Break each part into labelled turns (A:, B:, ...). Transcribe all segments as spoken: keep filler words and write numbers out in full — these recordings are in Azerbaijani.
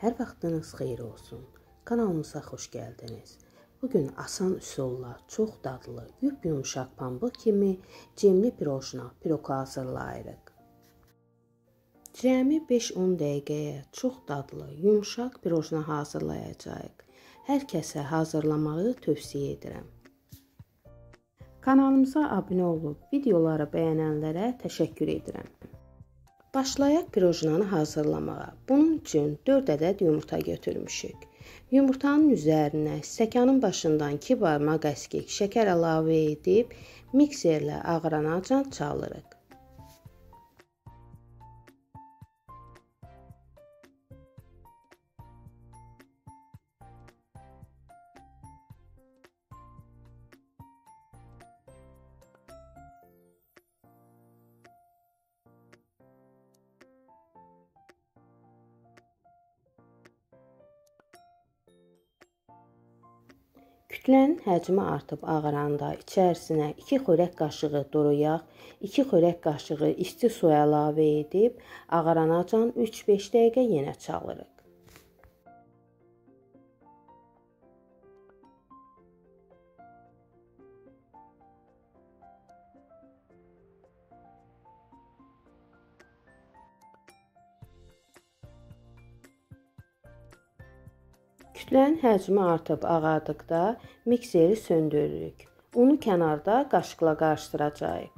A: Hər vaxtınız xeyir olsun. Kanalımıza xoş gəldiniz. Bugün asan üsulla çox dadlı, yumuşaq pambıq kimi cemli pirojna, piroku hazırlayırıq. Cəmi beş on dəqiqəyə çox dadlı, yumuşaq pirojna hazırlayacağıq. Hər kəsə hazırlamağı tövsiyə edirəm. Kanalımıza abunə olub videoları bəyənənlərə təşəkkür edirəm. Başlayaq pirojnanı hazırlamağa. Bunun üçün dörd ədəd yumurta götürmüşük. Yumurtanın üzərinə stəkanın başından iki barmaq əskik şəkər əlavə edib mikserlə ağıranacan çalırıq. Kütlənin həcmi artıb ağaranda içərisinə iki xörək qaşığı duru yağ, iki xörək qaşığı isti su əlavə edib ağaranacan üç beş dəqiqə yenə çalırıq. Kütlənin həcmi artıb ağardıqda mikseri söndürürük. Unu kənarda qaşıqla qarışdıracağıq.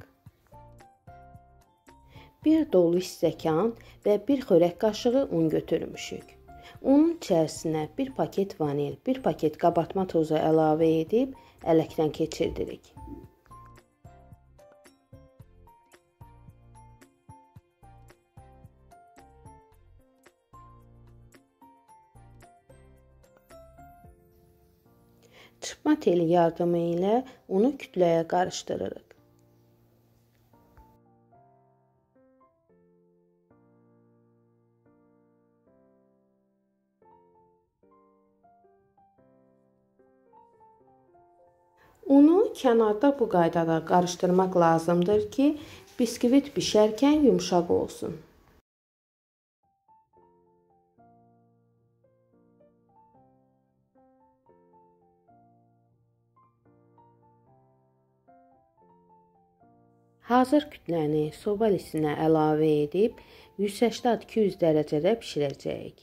A: Bir dolu stəkan və bir xörək qaşığı un götürmüşük. Unun içərisinə bir paket vanil, bir paket qabartma tozu əlavə edib ələkdən keçirdirik. Çırpma teli yardımı ilə unu kütləyə qarışdırırıq. Unu kənarda bu qaydada qarışdırmaq lazımdır ki, biskvit bişərkən yumşaq olsun. Hazır kütləni soba lisinə əlavə edib yüz səksən iki yüz dərəcədə bişirəcəyik.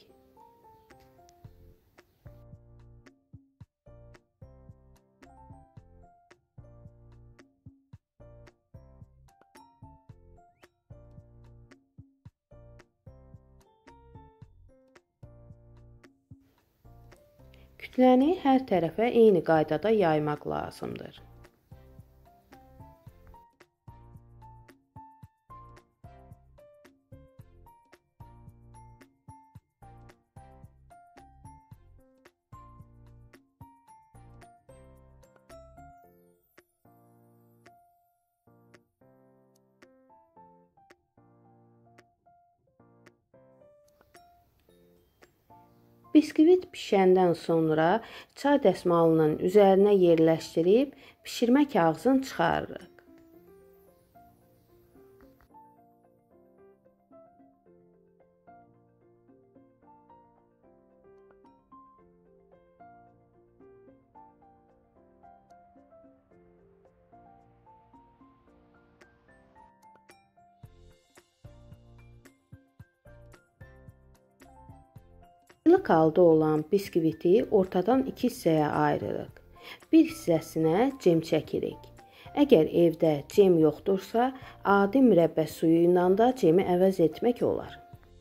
A: Kütləni hər tərəfə eyni qaydada yaymaq lazımdır. Biskvit bişəndən sonra çay dəsmalının üzərinə yerləşdirib bişirmə kağızını çıxarırıq. Ilıq halda olan biskviti ortadan iki hissəyə ayırırıq. Bir hissəsinə cem çəkirik. Əgər evdə cem yoxdursa, adi mürəbbə suyu ilə da cemi əvəz etmək olar.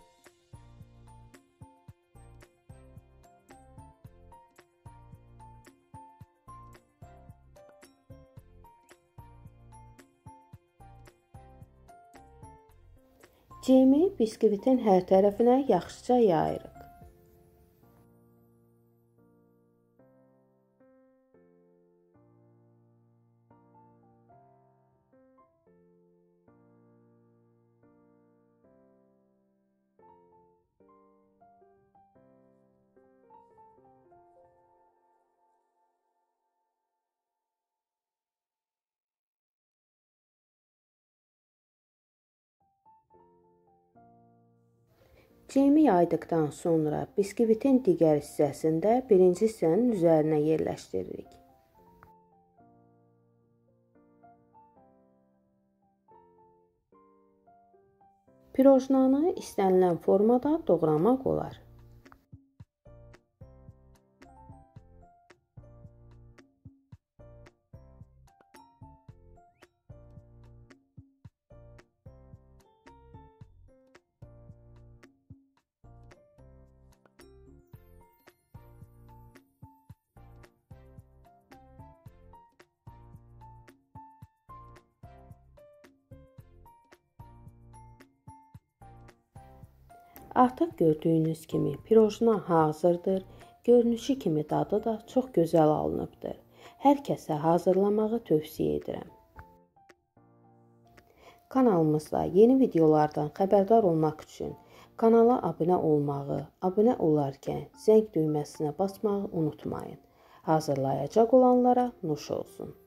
A: Cemi biskvitin hər tərəfinə yaxşıca yayırıq. Cemi yaydıqdan sonra biskvitin digər hissəsində birinci hissənin üzərinə yerləşdiririk. Pirojnanı istənilən formada doğramaq olar. Artıq gördüyünüz kimi pirojna hazırdır. Görünüşü kimi dadı da çox gözəl alınıbdır. Hər kəsə hazırlamağı tövsiyə edirəm. Kanalımızda yeni videolardan xəbərdar olmaq üçün kanala abunə olmağı, abunə olarkən zəng düyməsinə basmağı unutmayın. Hazırlayacaq olanlara nuş olsun.